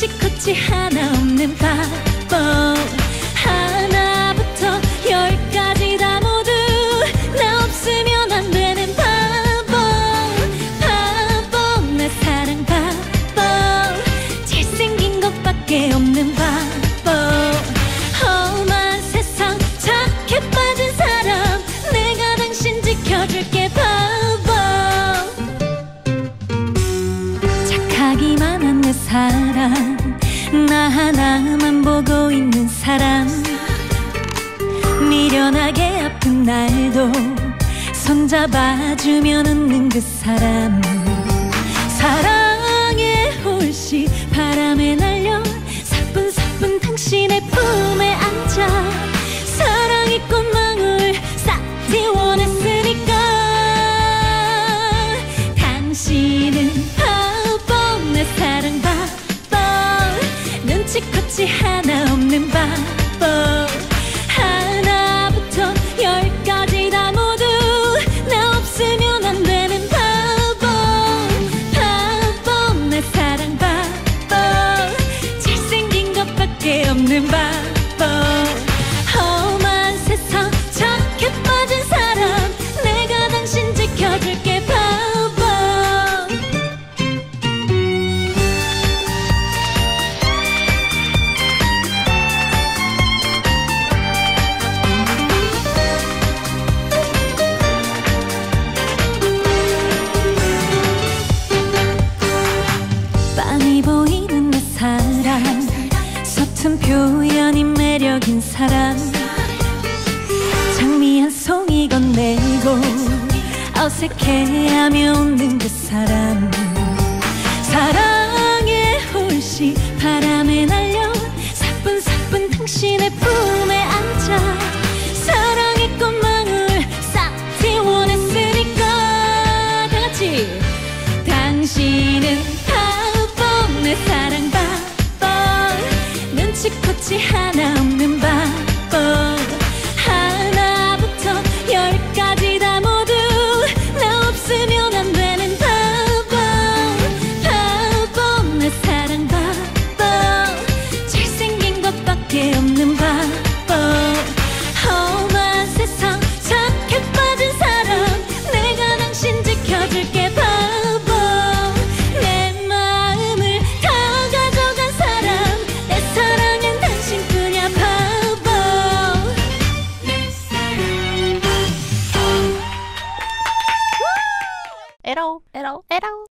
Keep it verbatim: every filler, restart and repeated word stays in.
눈치코치 하나 없는 바보. 하나부터 열까지 다 모두 나 없으면 안 되는 바보. 바보 나 사랑 바보. 잘생긴 것밖에 없는 바보. 험한 세상 착해 빠진 사람 내가 당신 지켜줄게 바보. 착하기만 한 내 사랑 나 하나만 보고 있는 사람. 미련하게 아픈 날도 손잡아주면 웃는 그 사람. 사랑의 홀씨 바람에 날려 사뿐사뿐 당신의 품에 앉아 사랑의 꽃망울 싹 띄워냈으니까. 당신은 바보 내 사랑 바보. 눈치코치 하나 없는 바보. 하나부터 열까지 다 모두 나 없으면 안 되는 바보. 바보 내 사랑 바보. 잘생긴 것밖에 없는 바보. 험한 세상 착해 빠진 사람 내가 당신 지켜줄게 바보. 빤히 보이는 내 사랑 서툰 표현이 매력인 사람. 장미한 송이 건네고 어색해하며 웃는 그 사람. 사랑의 홀씨 바람에 날려 사뿐사뿐 당신의 품에 앉아 사랑의 꽃망울 싹 띄워냈으니까. 다같이 당신은 바보 내 사랑 바보. 눈치코치 하나 없는 바보. 하나부터 열까지 다 모두 나 없으면 안 되는 바보. 바보 내 사랑 바보. 잘생긴 것밖에 없는 바보. 험한 세상 착해 빠진 사람 내가 당신 지켜줄게 바보. 내 마음을 다 가져간 사람 내 사랑은 당신뿐이야 바보. 내 사랑 바보. 에러 에러 에러